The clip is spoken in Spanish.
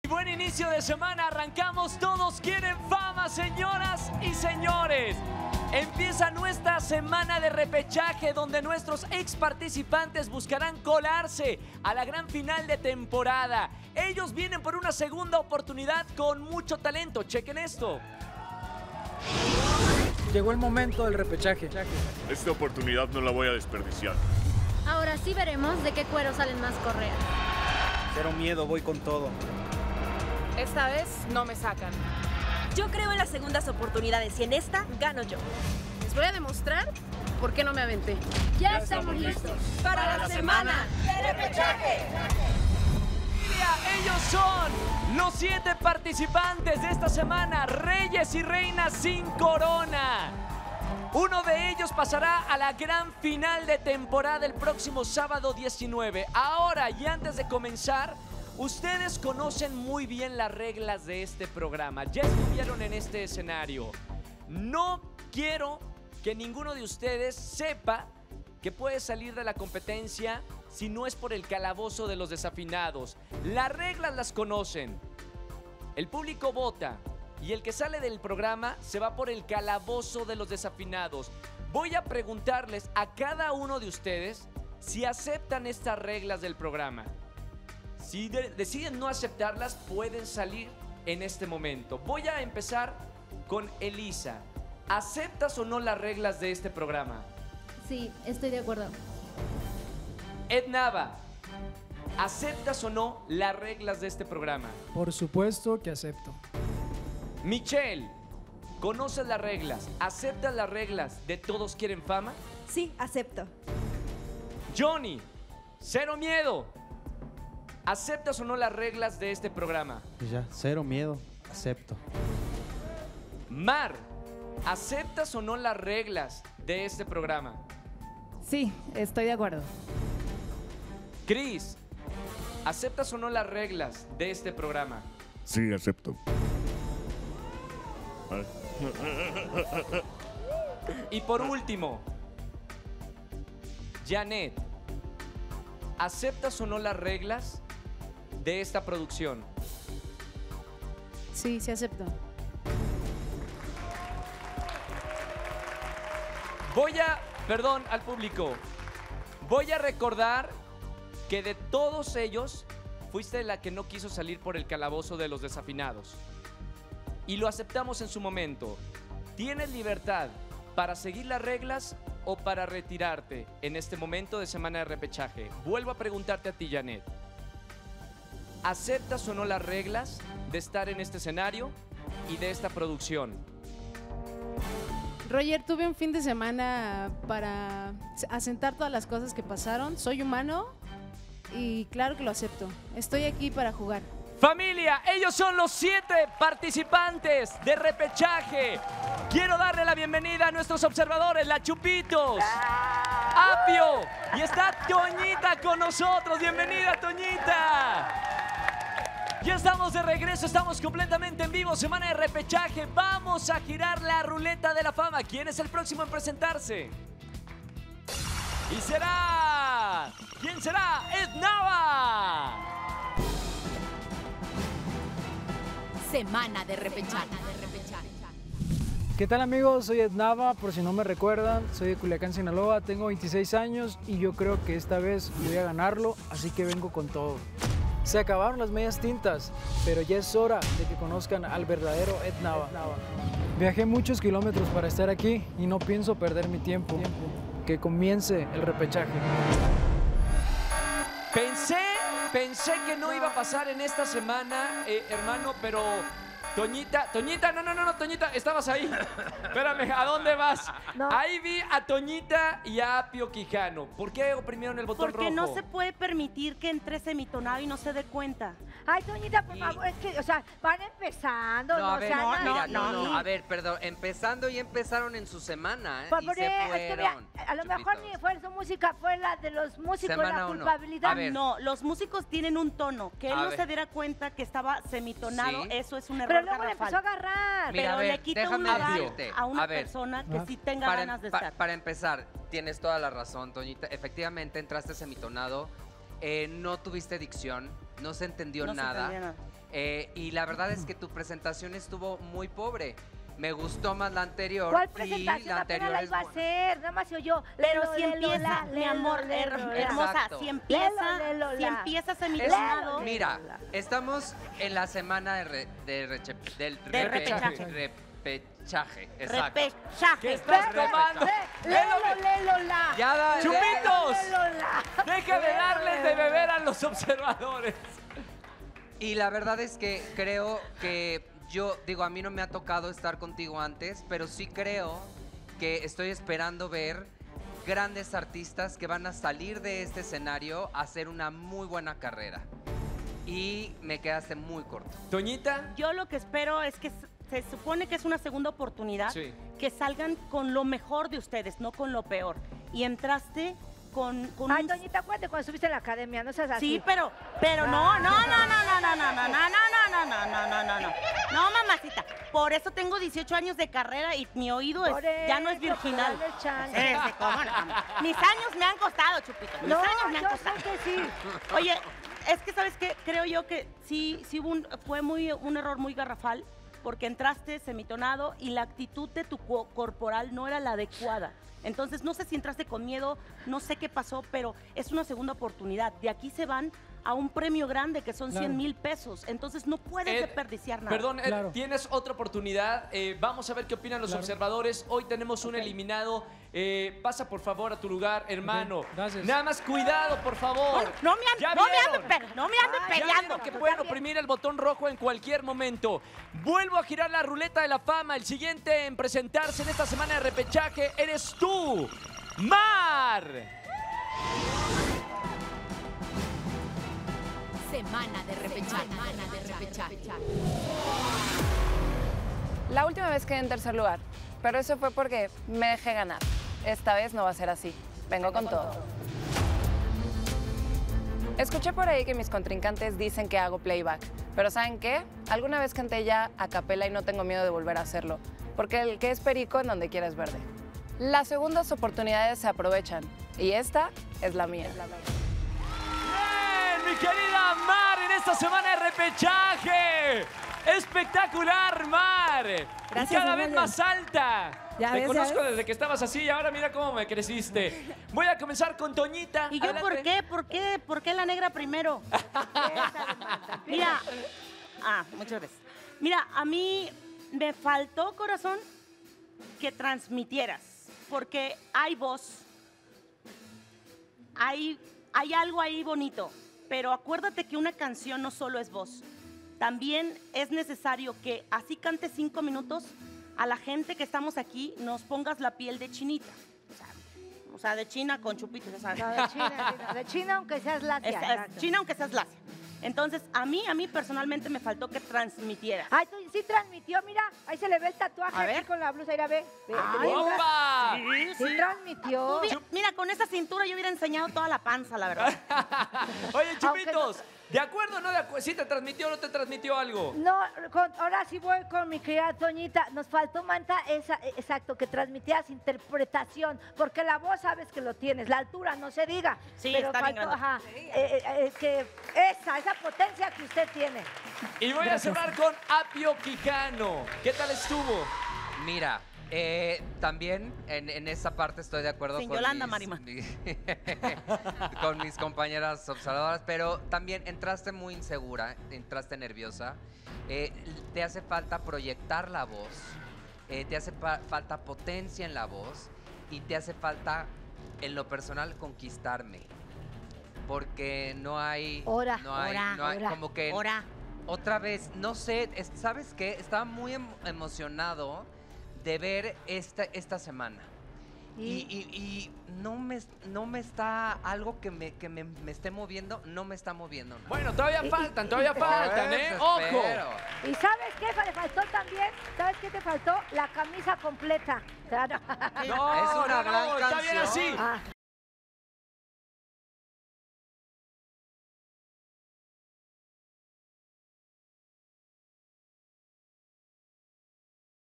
buen inicio de semana. Arrancamos Todos Quieren Fama, señoras y señores. Empieza nuestra semana de repechaje donde nuestros ex participantes buscarán colarse a la gran final de temporada. Ellos vienen por una segunda oportunidad con mucho talento. Chequen esto. Llegó el momento del repechaje. Esta oportunidad no la voy a desperdiciar. Ahora sí veremos de qué cuero salen más correas. Cero miedo, voy con todo. Esta vez no me sacan. Yo creo en las segundas oportunidades y en esta gano yo. Les voy a demostrar por qué no me aventé. Ya estamos listos Para la semana de repechaje. Ellos son los 7 participantes de esta semana, reyes y reinas sin corona. Uno de ellos pasará a la gran final de temporada el próximo sábado 19. Ahora, y antes de comenzar, ustedes conocen muy bien las reglas de este programa. Ya estuvieron en este escenario. No quiero que ninguno de ustedes sepa que puede salir de la competencia si no es por el calabozo de los desafinados. Las reglas las conocen. El público vota y el que sale del programa se va por el calabozo de los desafinados. Voy a preguntarles a cada uno de ustedes si aceptan estas reglas del programa. Si deciden no aceptarlas, pueden salir en este momento. Voy a empezar con Elisa. ¿Aceptas o no las reglas de este programa? Sí, estoy de acuerdo. Ednava, ¿aceptas o no las reglas de este programa? Por supuesto que acepto. Michelle, ¿conoces las reglas? ¿Aceptas las reglas de Todos Quieren Fama? Sí, acepto. Johnny, cero miedo. ¿Aceptas o no las reglas de este programa? Pues ya, cero miedo, acepto. Mar, ¿aceptas o no las reglas de este programa? Sí, estoy de acuerdo. Chris, ¿aceptas o no las reglas de este programa? Sí, acepto. Y por último, Janet, ¿aceptas o no las reglas de esta producción? Sí, sí acepto. Perdón al público, voy a recordar que de todos ellos fuiste la que no quiso salir por el calabozo de los desafinados. Y lo aceptamos en su momento. ¿Tienes libertad para seguir las reglas o para retirarte en este momento de semana de repechaje? Vuelvo a preguntarte a ti, Janet. ¿Aceptas o no las reglas de estar en este escenario y de esta producción? Roger, tuve un fin de semana para asentar todas las cosas que pasaron. Soy humano y claro que lo acepto. Estoy aquí para jugar. Familia, ellos son los 7 participantes de repechaje. Quiero darle la bienvenida a nuestros observadores, la Chupitos, Apio, y está Toñita con nosotros. Bienvenida, Toñita. Ya estamos de regreso, estamos completamente en vivo, semana de repechaje. Vamos a girar la ruleta de la fama. ¿Quién es el próximo en presentarse? Y será... ¿Quién será? Ednava. Semana de repechaje. ¿Qué tal, amigos? Soy Ednava, por si no me recuerdan. Soy de Culiacán, Sinaloa, tengo 26 años y yo creo que esta vez voy a ganarlo, así que vengo con todo. Se acabaron las medias tintas, pero ya es hora de que conozcan al verdadero Ednava. Viajé muchos kilómetros para estar aquí y no pienso perder mi tiempo. Que comience el repechaje. Pensé que no iba a pasar en esta semana, hermano, pero... Toñita, no, Toñita, estabas ahí. Espérame, ¿a dónde vas? No. Ahí vi a Toñita y a Apio Quijano. ¿Por qué oprimieron el botón rojo? Porque no se puede permitir que entre semitonado y no se dé cuenta. Ay, Toñita, por favor, es que, o sea, van empezando. No, a ver, sean mira, así. no, a ver, perdón, empezando y empezaron en su semana, ¿eh? Por Y favor, se es que mira, fueron, a lo mejor chupitos. ni fue su música, fue la de los músicos, Semana la uno. culpabilidad. A ver. No, los músicos tienen un tono. Que él A no ver. se diera cuenta que estaba semitonado, Sí. eso es un error Pero luego le garrafal. empezó a agarrar. Mira, Pero a ver, le quita un déjame lugar decirte. a una A ver. persona que sí tenga ganas de estar. Para empezar, tienes toda la razón, Toñita. Efectivamente, entraste semitonado, no tuviste dicción, no se entendió No se nada. entendía nada. Y la verdad es que tu presentación estuvo muy pobre. Me gustó más la anterior. ¿Cuál y presentación? la Apenas anterior la es iba a buena. hacer, nada más se oyó. Pero Lelo, si lelo, empieza, la, mi amor, lelo, lelo, la. hermosa, Exacto. si empieza, Lelo, si la. empieza Es- semitonado, Mira, estamos en la semana del repechaje. Exacto. ¿Qué repechaje. estás tomando? Lelo, la. Ya ¡Chupitos! Lelo, la. Deja de darles de beber a los observadores. Y la verdad es que creo que a mí no me ha tocado estar contigo antes, pero sí creo que estoy esperando ver grandes artistas que van a salir de este escenario a hacer una muy buena carrera. Y me quedaste muy corto. Toñita. Yo lo que espero es que se supone que es una segunda oportunidad, Sí. que salgan con lo mejor de ustedes, no con lo peor. Y entraste con Ay, un... Toñita, acuérdate cuando estuviste en la academia, no seas así. Sí, pero no, no, mamacita. Por eso tengo 18 años de carrera y mi oído Por ya no es eso, virginal. pero dale chance. Ese, ¿cómo no? Mis años me han costado, Chupito. Mis No, años me han yo costado. sé que sí. Oye, es que, ¿sabes qué? Creo yo que sí hubo fue un error muy garrafal, porque entraste semitonado y la actitud de tu corporal no era la adecuada. Entonces, no sé si entraste con miedo, no sé qué pasó, pero es una segunda oportunidad. De aquí se van a un premio grande que son Claro. 100,000 pesos. Entonces, no puedes desperdiciar nada. Perdón, Ed, Claro. tienes otra oportunidad. Vamos a ver qué opinan los Claro. observadores. Hoy tenemos un Ok. eliminado. Pasa por favor a tu lugar, hermano. gracias. Nada más cuidado, por favor. No me ¿Ya ande vieron? peleando. Ya vieron que pueden oprimir el botón rojo en cualquier momento. Vuelvo a girar la ruleta de la fama. El siguiente en presentarse en esta semana de repechaje eres tú, Mar. Semana de repechaje. La última vez quedé en tercer lugar, pero eso fue porque me dejé ganar. Esta vez no va a ser así. Vengo con todo. Escuché por ahí que mis contrincantes dicen que hago playback, pero ¿saben qué? Alguna vez canté ya a capela y no tengo miedo de volver a hacerlo, porque el que es perico en donde quiera es verde. Las segundas oportunidades se aprovechan y esta es la mía. Bien, mi querida Mar, en esta semana de repechaje. Espectacular, Mar. Gracias, y cada Emanuel. vez más alta. Ya Te ves, conozco ya ves. desde que estabas así y ahora mira cómo me creciste. Voy a comenzar con Toñita. ¿Y yo por Adelante. qué? ¿Por qué la negra primero? Mira, muchas gracias. Mira, a mí me faltó, corazón, que transmitieras, porque hay voz, hay algo ahí bonito, pero acuérdate que una canción no solo es voz, también es necesario que así cantes 5 minutos, a la gente que estamos aquí nos pongas la piel de chinita. O sea, de China con chupitos, ya sabes. No, de China, aunque seas lacia. exacto. China aunque seas lacia. Entonces, a mí personalmente me faltó que transmitieras. Ay, sí transmitió, mira, ahí se le ve el tatuaje A ver. aquí con la blusa, mira, ve. Ay, ¡Opa! Sí transmitió. Mira, con esa cintura yo hubiera enseñado toda la panza, la verdad. Oye, Chupitos, ¿de acuerdo o no de acuerdo? ¿Sí te transmitió o no te transmitió algo? No, ahora sí voy con mi querida Toñita. Nos faltó, Manta, exacto, que transmitieras interpretación, porque la voz sabes que lo tienes, la altura no se diga. Sí, pero está bien faltó, grande. que esa potencia que usted tiene. Y voy a cerrar con Apio Quijano. ¿Qué tal estuvo? Mira, también en esa parte estoy de acuerdo Sin con Yolanda, mis, Marima. con mis compañeras observadoras, pero también entraste muy insegura, entraste nerviosa. Te hace falta proyectar la voz, te hace falta potencia en la voz y te hace falta, en lo personal, conquistarme. Porque no hay... Hora, no hay, como que... Otra vez, no sé, ¿sabes qué? Estaba muy emocionado de ver esta semana. Y no me está algo que me esté moviendo, no me está moviendo nada. Bueno, todavía faltan, ¿eh? ¡Ojo! Espero. ¿Y sabes qué le faltó también? ¿Sabes qué te faltó? La camisa completa. No, Es una gran está bien canción. así.